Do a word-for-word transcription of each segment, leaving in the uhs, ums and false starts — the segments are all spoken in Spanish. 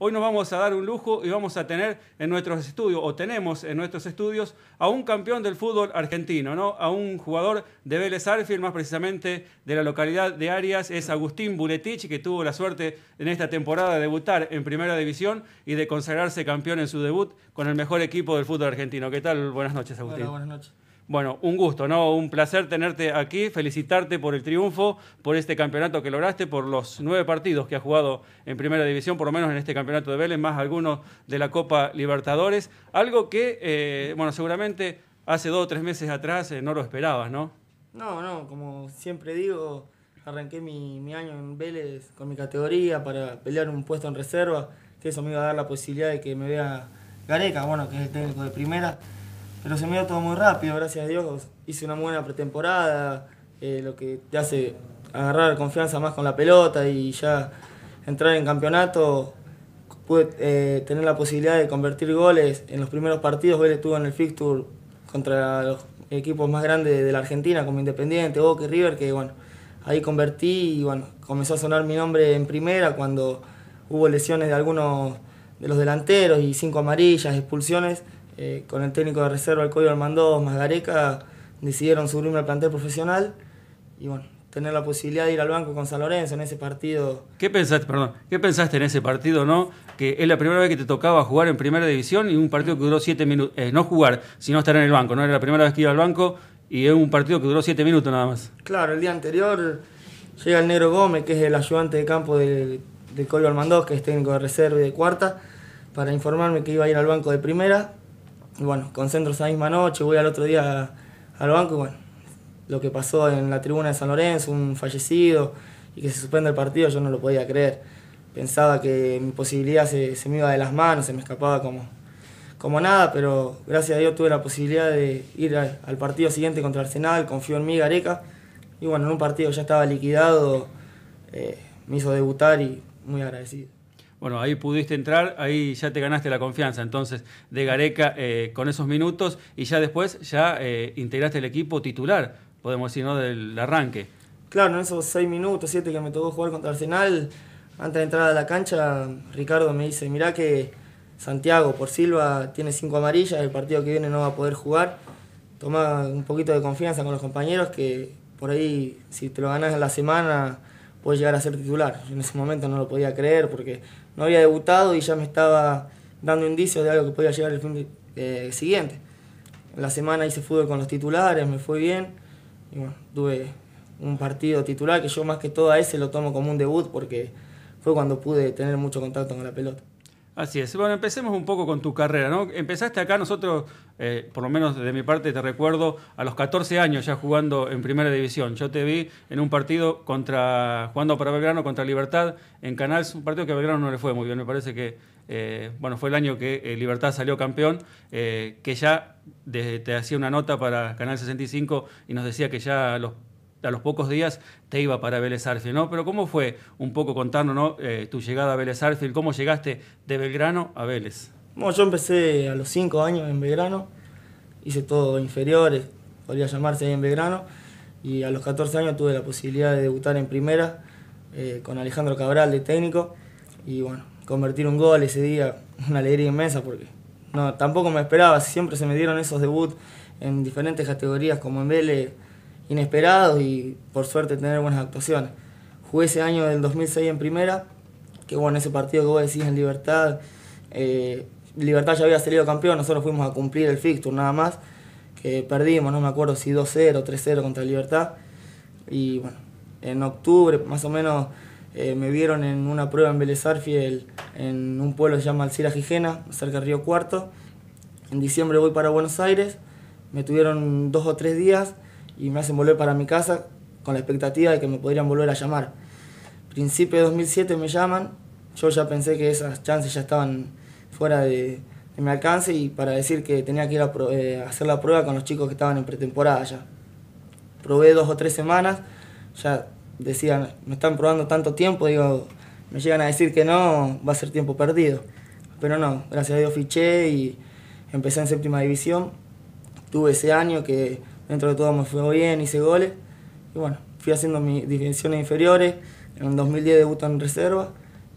hoy nos vamos a dar un lujo y vamos a tener en nuestros estudios, o tenemos en nuestros estudios, a un campeón del fútbol argentino, ¿no? A un jugador de Vélez Sarsfield, más precisamente de la localidad de Arias, es Agustín Buletich, que tuvo la suerte en esta temporada de debutar en Primera División y de consagrarse campeón en su debut con el mejor equipo del fútbol argentino. ¿Qué tal? Buenas noches, Agustín. Hola, buenas noches. Bueno, un gusto, ¿no? Un placer tenerte aquí, felicitarte por el triunfo, por este campeonato que lograste, por los nueve partidos que has jugado en Primera División, por lo menos en este campeonato de Vélez, más algunos de la Copa Libertadores. Algo que, eh, bueno, seguramente hace dos o tres meses atrás eh, no lo esperabas, ¿no? No, no, como siempre digo, arranqué mi, mi año en Vélez con mi categoría para pelear un puesto en reserva, que eso me iba a dar la posibilidad de que me vea Gareca, bueno, que es el técnico de Primera. Pero se me dio todo muy rápido, gracias a Dios. Hice una buena pretemporada, eh, lo que te hace agarrar confianza más con la pelota y ya entrar en campeonato. Pude eh, tener la posibilidad de convertir goles en los primeros partidos. Vélez estuvo en el fixture contra los equipos más grandes de la Argentina, como Independiente, Boca y River, que bueno, ahí convertí y bueno, comenzó a sonar mi nombre en Primera cuando hubo lesiones de algunos de los delanteros y cinco amarillas, expulsiones. Eh, con el técnico de reserva, el Coyo Armandó, más Gareca, decidieron subirme al plantel profesional y bueno, tener la posibilidad de ir al banco con San Lorenzo en ese partido. ¿Qué pensaste, perdón, ¿qué pensaste en ese partido, no? Que es la primera vez que te tocaba jugar en Primera División y un partido que duró siete minutos, eh, no jugar, sino estar en el banco, ¿no? Era la primera vez que iba al banco y es un partido que duró siete minutos nada más. Claro, el día anterior llega el Negro Gómez, que es el ayudante de campo del, del Coyo Armandó, que es técnico de reserva y de cuarta, para informarme que iba a ir al banco de Primera. Y bueno, concentro esa misma noche, voy al otro día al banco y bueno, lo que pasó en la tribuna de San Lorenzo, un fallecido y que se suspende el partido, yo no lo podía creer. Pensaba que mi posibilidad se, se me iba de las manos, se me escapaba como, como nada, pero gracias a Dios tuve la posibilidad de ir al, al partido siguiente contra Arsenal, confió en mí Gareca y bueno, en un partido ya estaba liquidado, eh, me hizo debutar y muy agradecido. Bueno, ahí pudiste entrar, ahí ya te ganaste la confianza entonces de Gareca eh, con esos minutos y ya después ya eh, integraste el equipo titular, podemos decir, ¿no? Del arranque. Claro, en esos seis minutos, siete que me tocó jugar contra Arsenal, antes de entrar a la cancha, Ricardo me dice, mirá que Santiago por Silva tiene cinco amarillas, el partido que viene no va a poder jugar, toma un poquito de confianza con los compañeros que por ahí si te lo ganás en la semana puedes llegar a ser titular. Yo en ese momento no lo podía creer porque no había debutado y ya me estaba dando indicios de algo que podía llegar el fin de, eh, siguiente. En la semana hice fútbol con los titulares, me fue bien y bueno, tuve un partido titular que yo más que todo a ese lo tomo como un debut porque fue cuando pude tener mucho contacto con la pelota. Así es. Bueno, empecemos un poco con tu carrera, ¿no? Empezaste acá, nosotros, eh, por lo menos de mi parte, te recuerdo, a los catorce años ya jugando en Primera División. Yo te vi en un partido contra jugando para Belgrano contra Libertad en Canals, un partido que a Belgrano no le fue muy bien. Me parece que, eh, bueno, fue el año que eh, Libertad salió campeón, eh, que ya de, te hacía una nota para Canal sesenta y cinco y nos decía que ya los a los pocos días te iba para Vélez Sarsfield, ¿no? Pero ¿cómo fue un poco contarnos, ¿no? eh, tu llegada a Vélez Sarsfield? ¿Cómo llegaste de Belgrano a Vélez? Bueno, yo empecé a los cinco años en Belgrano, hice todo inferiores, podría llamarse ahí en Belgrano, y a los catorce años tuve la posibilidad de debutar en Primera eh, con Alejandro Cabral de técnico, y bueno, convertir un gol ese día, una alegría inmensa porque no, tampoco me esperaba, siempre se me dieron esos debuts en diferentes categorías como en Vélez, inesperados y por suerte tener buenas actuaciones. Jugué ese año del dos mil seis en Primera, que bueno, ese partido que vos decís en Libertad, eh, Libertad ya había salido campeón, nosotros fuimos a cumplir el fixture nada más, que perdimos, no me acuerdo si dos cero, tres cero contra Libertad, y bueno, en octubre más o menos eh, me vieron en una prueba en Vélez Sarsfield, en un pueblo que se llama Alcira Gijena, cerca de Río Cuarto. En diciembre voy para Buenos Aires, me tuvieron dos o tres días, y me hacen volver para mi casa con la expectativa de que me podrían volver a llamar. Principio de dos mil siete me llaman, yo ya pensé que esas chances ya estaban fuera de, de mi alcance y para decir que tenía que ir a pro, eh, hacer la prueba con los chicos que estaban en pretemporada ya. Probé dos o tres semanas, ya decían, me están probando tanto tiempo, digo, me llegan a decir que no, va a ser tiempo perdido. Pero no, gracias a Dios fiché y empecé en séptima división. Tuve ese año que dentro de todo me fue bien, hice goles. Y bueno, fui haciendo mis divisiones inferiores. En dos mil diez debuté en reserva. Y bueno,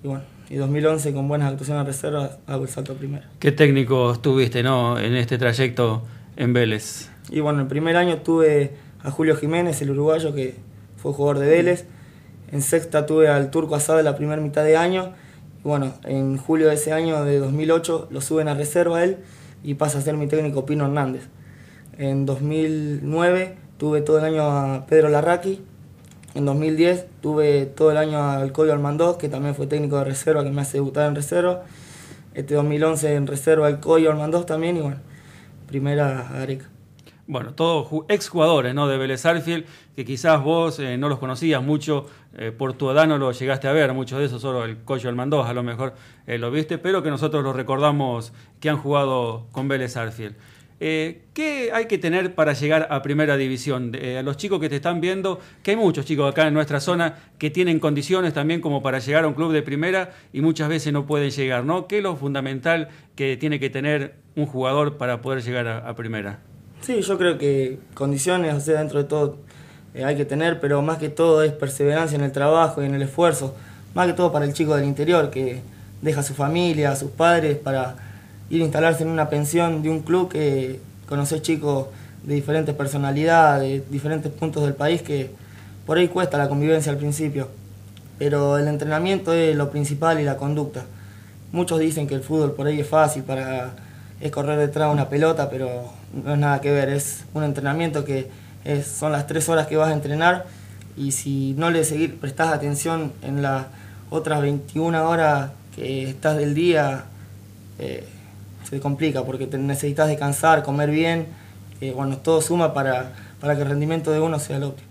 y dos mil once con buenas actuaciones en reserva hago el salto a primera. ¿Qué técnico estuviste, no, en este trayecto en Vélez? Y bueno, el primer año tuve a Julio Jiménez, el uruguayo, que fue jugador de Vélez. En sexta tuve al Turco Asado en la primera mitad de año. Y bueno, en julio de ese año, de dos mil ocho, lo suben a reserva a él y pasa a ser mi técnico Pino Hernández. En dos mil nueve tuve todo el año a Pedro Larraqui. En dos mil diez tuve todo el año al Coyo Almandós, que también fue técnico de reserva, que me hace debutar en reserva. Este dos mil once en reserva al Coyo Almandós también y bueno, primera a Areca. Bueno, todos exjugadores, ¿no?, de Vélez Sarsfield, que quizás vos eh, no los conocías mucho, eh, por tu edad no los llegaste a ver, muchos de esos, solo el Coyo Almandós a lo mejor eh, lo viste, pero que nosotros los recordamos que han jugado con Vélez Sarsfield. Eh, ¿Qué hay que tener para llegar a primera división? Eh, a los chicos que te están viendo, que hay muchos chicos acá en nuestra zona que tienen condiciones también como para llegar a un club de primera y muchas veces no pueden llegar, ¿no? ¿Qué es lo fundamental que tiene que tener un jugador para poder llegar a, a primera? Sí, yo creo que condiciones, o sea, dentro de todo eh, hay que tener, pero más que todo es perseverancia en el trabajo y en el esfuerzo, más que todo para el chico del interior que deja a su familia, a sus padres para ir a instalarse en una pensión de un club que conoce chicos de diferentes personalidades, de diferentes puntos del país, que por ahí cuesta la convivencia al principio, pero el entrenamiento es lo principal y la conducta. Muchos dicen que el fútbol por ahí es fácil, para, es correr detrás de una pelota, pero no es nada que ver, es un entrenamiento que es, son las tres horas que vas a entrenar y si no le seguir, prestás atención en las otras veintiuna horas que estás del día, eh, se complica porque te necesitas descansar, comer bien, eh, bueno, todo suma para, para que el rendimiento de uno sea el óptimo.